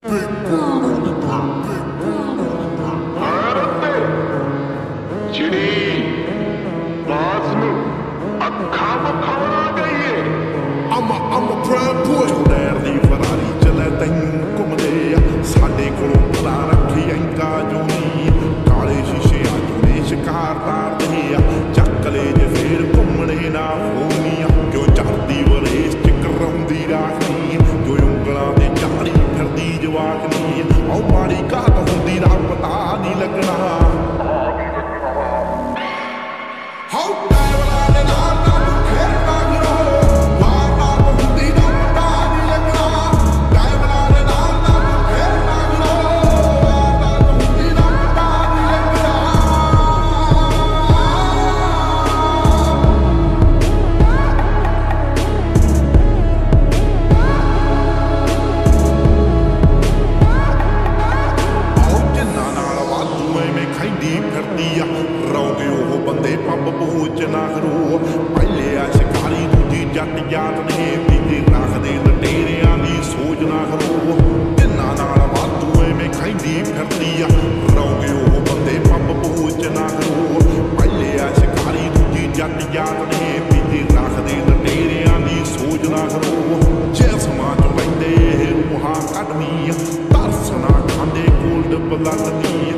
I'm a proud boy. Joder di Ferrari चले तैनू घुमदे साडे कोलों पता रखी इंका जो नी काले शीशे आजूने शिकार तारदे चक ले जे फेर घुमणे ना होनियां क्यों चढ़दी वरेस च कराउंदी राखनी जो उंगलां ते चाड़ी फिरदी जवाकनी औ माड़ी घात हुंदी दा पता नहीं लगना रौगे ओह बंदे पब पहुँच ना करो पहले आ शिकारी दूजी जट जात ने पीते रखदे लटेरियां दी सोच ना करो तिन्ना नाल वाधू एवें खैंदी फिरदी आ रौगे ओह बंदे पब पहुँच ना करो पहले आ शिकारी दूजी जट जात ने पीते रखदे लटेरियां दी सोच ना करो जिस्मां च लैंदे रूहां कढनी तरस ना खांदे गोल्ड बलद नी